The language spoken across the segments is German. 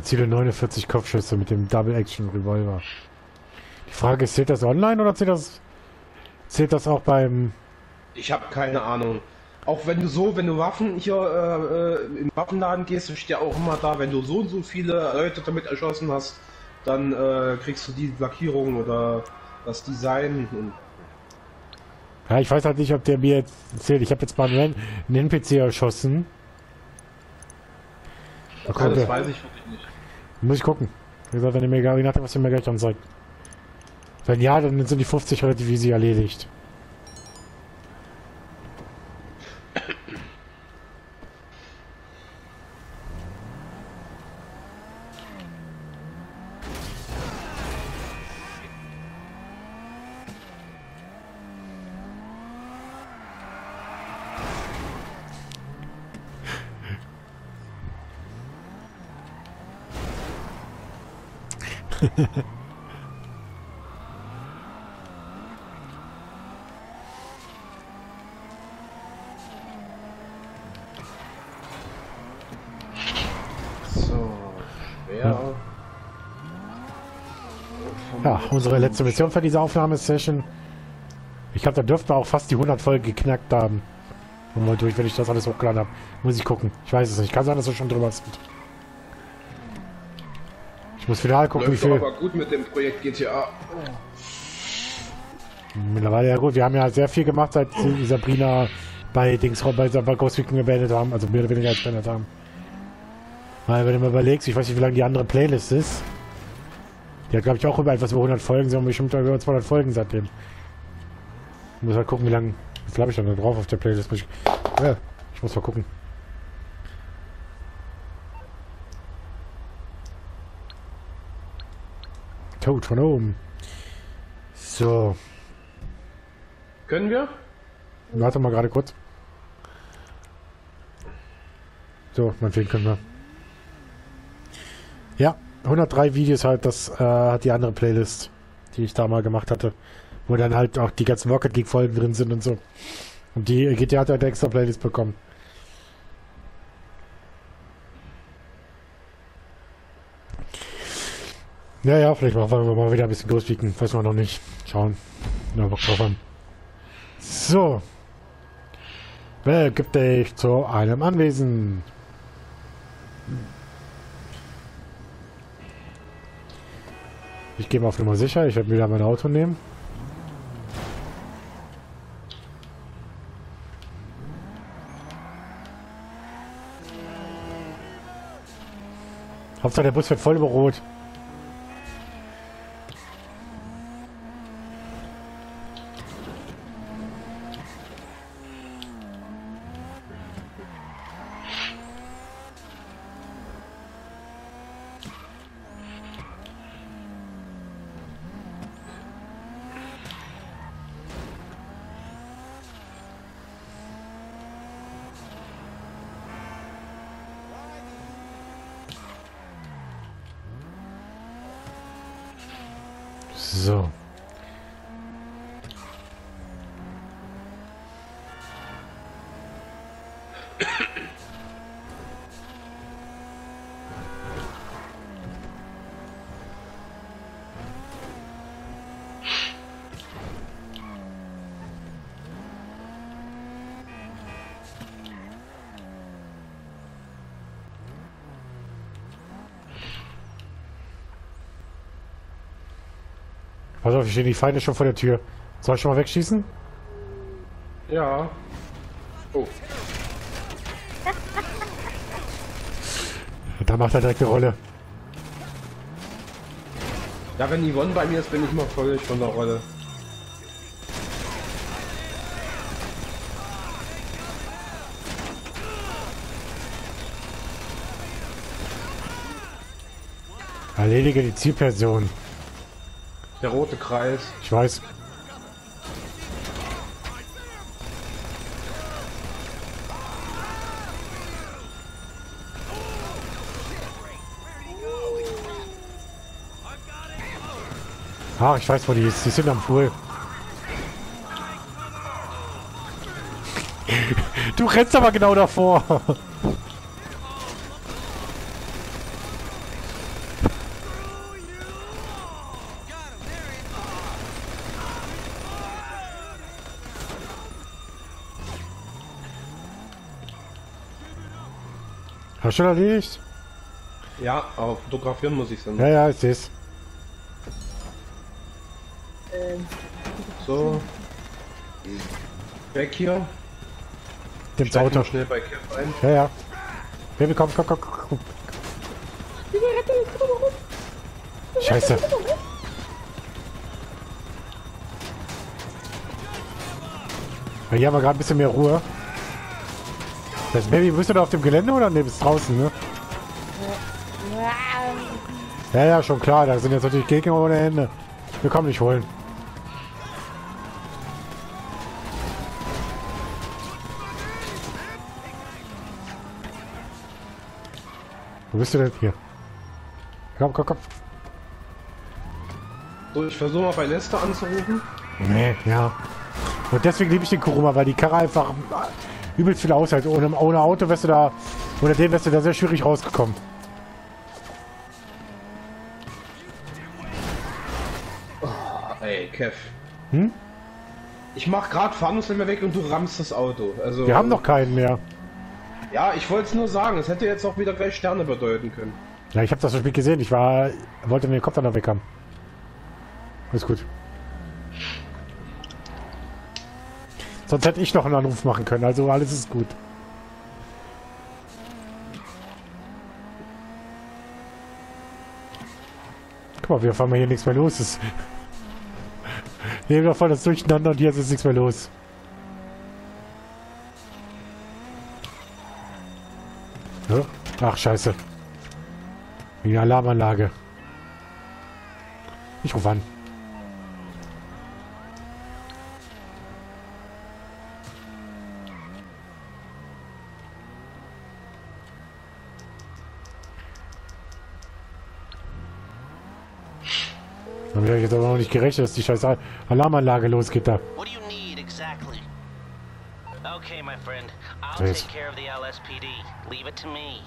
Ziele 49 Kopfschüsse mit dem Double Action Revolver. Die Frage ist, zählt das online oder zählt das auch beim... Ich habe keine Ahnung. Auch wenn du Waffen hier im Waffenladen gehst, steht ja auch immer da, wenn du so und so viele Leute damit erschossen hast, dann kriegst du die Lackierung oder das Design. Und Ja, ich weiß halt nicht, ob der mir jetzt zählt. Ich habe jetzt mal einen NPC erschossen. das weiß ich wirklich nicht. Muss ich gucken. Wie gesagt, wenn ihr mir egal, je nachdem, was ihr mir gleich anzeigt. Wenn ja, dann sind die 50 relativ easy erledigt. So, Ja, unsere letzte Mission für diese Aufnahmesession. Ich glaube, da dürften wir auch fast die 100 Folgen geknackt haben. Und mal durch, wenn ich das alles hochgeladen habe. Muss ich gucken. Ich weiß es nicht. Kann sein, dass wir schon drüber sind. Ich muss final gucken, läuft wie viel... aber gut mit dem Projekt GTA. Mittlerweile, ja gut, wir haben ja sehr viel gemacht, seit Sabrina bei Ghost Recon beendet haben. Also mehr oder weniger als beendet haben. Weil, wenn du mal überlegst, ich weiß nicht, wie lange die andere Playlist ist. Die hat, glaube ich, auch über etwas über 100 Folgen. Sie haben bestimmt über 200 Folgen seitdem. Ich muss halt gucken, wie viel habe ich dann da drauf auf der Playlist. Ich muss mal gucken. Tod von oben. So. Können wir? Warte mal gerade kurz. So, meinetwegen können wir. Ja, 103 Videos halt, das hat die andere Playlist, die ich da mal gemacht hatte. Wo dann halt auch die ganzen Rocket League Folgen drin sind und so. Und die GTA hat halt eine extra Playlist bekommen. Ja, vielleicht machen wir mal wieder ein bisschen Großpieken. Weiß man noch nicht. Schauen. Ja, Bock drauf haben. So. Wer gibt dich zu einem Anwesen? Ich gehe mal auf Nummer sicher. Ich werde wieder mein Auto nehmen. Hauptsache der Bus wird voll über Rot. So. Pass auf, hier stehen die Feinde schon vor der Tür. Soll ich schon mal wegschießen? Ja. Oh. Da macht er direkt eine Rolle. Ja, wenn Yvonne bei mir ist, bin ich mal völlig von der Rolle. Erledige die Zielperson. Der rote Kreis. Ich weiß. Ah, ich weiß, wo die ist. Die sind am Pool. Du rennst aber genau davor. Hast du schon erledigt? Ja, aber fotografieren muss ich dann. Ja, ja, ich seh's. So. Weg hier. Dem Steig Auto. mal schnell bei Kev ein. Ja, ja. Baby, komm, komm, komm, komm. Scheiße. Ja, hier haben wir gerade ein bisschen mehr Ruhe. Das Baby, bist du da auf dem Gelände oder ne, bist draußen, ne? Ja, ja, schon klar. Da sind jetzt natürlich Gegner ohne Hände. Wir kommen nicht holen. Wo bist du denn hier? Komm, komm, komm. So, ich versuche mal bei Lester anzurufen. Nee, ja. Und deswegen liebe ich den Kuruma, weil die Karre einfach übelst viel aushält. Ohne Auto wärst du da, ohne den wärst du da sehr schwierig rausgekommen. Oh, ey, Kev. Hm? Ich mach grad Fahndungsländer weg und du rammst das Auto. Also, Wir haben noch keinen mehr. Ja, ich wollte es nur sagen. Es hätte jetzt auch wieder gleich Sterne bedeuten können. Ja, ich habe das Spiel gesehen. Ich wollte mir den Kopf dann noch weg haben. Alles gut. Sonst hätte ich noch einen Anruf machen können. Also alles ist gut. Guck mal, wir fahren mal hier nichts mehr los. Es nehmen wir voll das Durcheinander und hier ist nichts mehr los. Ja? Ach, scheiße. Die Alarmanlage. Ich rufe an. Damit habe ich jetzt aber noch nicht gerechnet, dass die scheiß Alarmanlage losgeht da. What do you need exactly? Okay, my friend. I'll Please. take care of the LSPD. Leave it to me.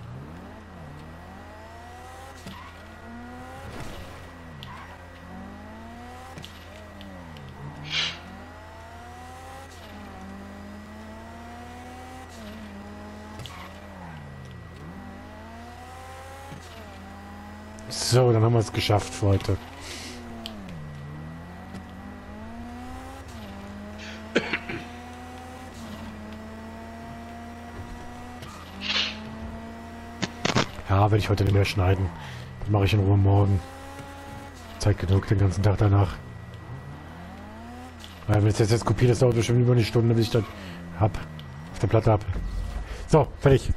So, dann haben wir es geschafft für heute. Ja, werde ich heute nicht mehr schneiden. Das mache ich in Ruhe morgen. Zeit genug den ganzen Tag danach. Weil wenn es jetzt kopiert, das dauert schon über eine Stunde, bis ich dann auf der Platte hab. So, fertig.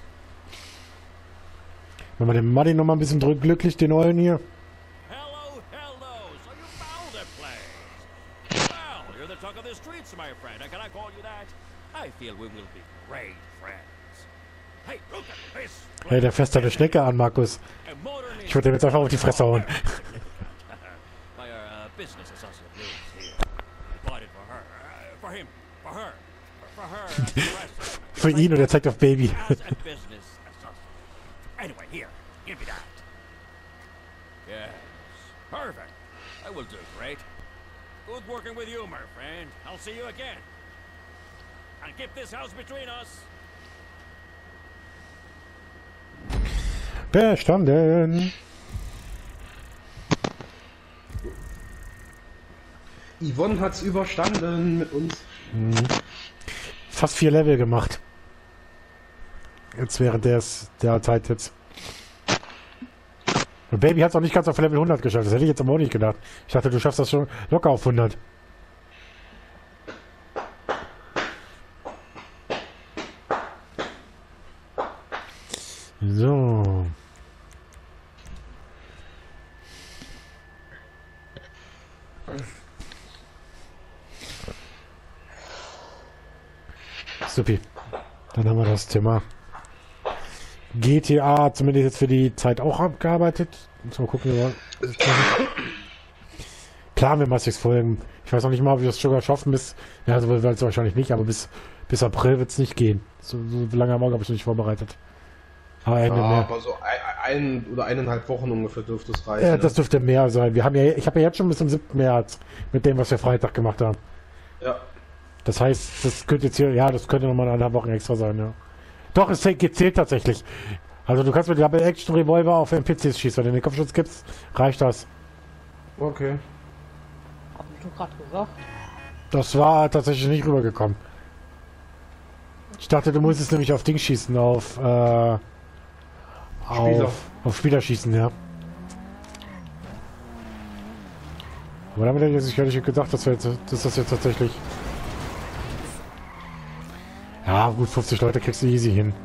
Wenn wir den Muddy noch mal ein bisschen glücklich, den Ollen hier. Hello, hello. So you found a place. Well, you're the talk of the streets, my friend. Can I call you that? I feel we will be great friends. Hey, look at this. Hey, der fässt eine Schnecke an, Markus. A modern Ich würde dem jetzt einfach auf die Fresse hauen. My business associate lives here. Bought it for her. For him. For her. For her. and the rest. Für ihn und er zeigt auf Baby. As a business associate. Anyway, here. Give me that. Yes. Perfect. I will do great. Good working with you, my friend. I'll see you again. And keep this house between us. Bestanden. Yvonne hat's überstanden mit uns. Fast 4 Level gemacht. Jetzt während der Zeit jetzt. Und Baby hat es auch nicht ganz auf Level 100 geschafft. Das hätte ich jetzt aber auch nicht gedacht. Ich dachte, du schaffst das schon locker auf 100. So. Supi. Dann haben wir das Thema GTA zumindest jetzt für die Zeit auch abgearbeitet. Muss mal gucken, planen wir mal 6 Folgen. Ich weiß noch nicht mal, ob wir das sogar schaffen bis, ja, so wird es wahrscheinlich nicht, aber bis April wird es nicht gehen. So lange haben wir, glaube ich, noch nicht vorbereitet. Aber Ende Ja, mehr. aber so ein oder 1,5 Wochen ungefähr dürfte es reichen. Ja, ne? das dürfte mehr sein. Ich habe ja jetzt schon bis zum 7. März mit dem, was wir Freitag gemacht haben. Ja. Das heißt, das könnte jetzt hier, ja, das könnte nochmal 1,5 Wochen extra sein, ja. Doch, es zählt tatsächlich. Also du kannst mit Double Action Revolver auf NPCs schießen. Wenn du den Kopfschutz gibst, reicht das. Okay. Hab ich doch gerade gesagt. Das war tatsächlich nicht rübergekommen. Ich dachte, du musstest nämlich auf Ding schießen, auf Spieler schießen, ja. Aber damit hätte ich gar nicht gedacht, dass das jetzt tatsächlich... Ja, gut, 50 Leute kriegst du easy hin.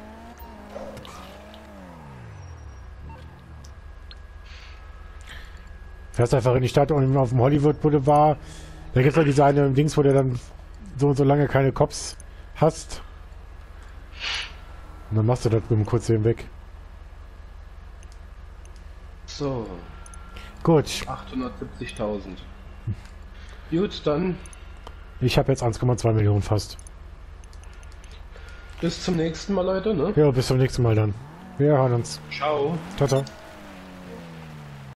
Fährst einfach in die Stadt und auf dem Hollywood Boulevard. Da gibt es ja diese eine Dings, wo du dann so und so lange keine Cops hast. Und dann machst du das mit dem kurz eben weg. So. Gut. 870.000. Gut, dann Ich habe jetzt 1,2 Millionen fast. bis zum nächsten Mal, Leute, ne? Ja, bis zum nächsten Mal dann. Wir hören uns. Ciao. Ciao, ciao.